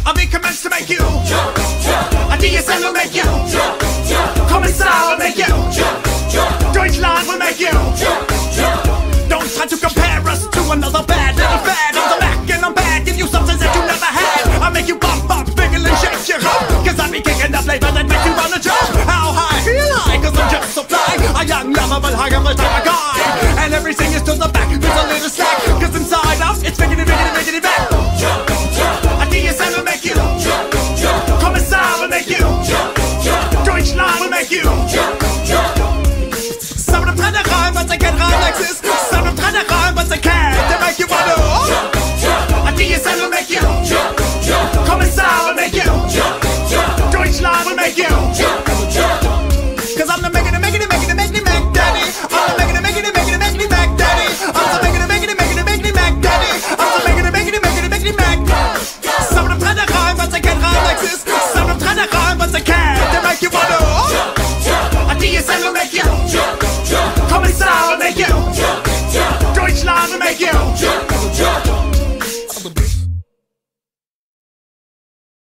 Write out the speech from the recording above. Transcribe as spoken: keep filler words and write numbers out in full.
A big commence to make you jump, jump. A D S L will make you jump, jump. Kommissar will make you jump, jump. Deutschland will make you jump, jump. Don't try to compare us to another bad little fad. I'm the Mac and I'm bad, give you something that you never had. I'll make you bump, bump, wiggle and shake your hump. Cause I be kicking up flavor that make you wanna jump. How high? Feel high, cause I'm just so fly. A young, lovable, huggerable type of guy. And everything is to the back, there's a little slack. Cause inside out, it's biggity, biggity, biggity back. Jump, jump. A D S L will make you jump, jump. Kommissar will make you jump, jump. Deutschland will make you jump, jump. Some of them try to rhyme, but they can't rhyme like this. Some of them try to rhyme, but they can't. They make you wanna jump, jump. A D S L will make you jump, jump. Kommissar will make you jump, jump. Deutschland will make you jump, jump. Cause I'm the making it, making it, making it, making it, Mac Daddy. I'm the making it, making it, making it, making it, Mac Daddy. I'm the making it, making it, making it, making it, Mac Daddy. I'm the making it, making it, making it, making it, Mac. Some of them try to rhyme, but they can't rhyme like this. Some of them try to rhyme, but they can't. They make you wanna jump, jump. A D S L will make you jump, jump. Kommissar will make you jump, jump. Deutschland will make you jump.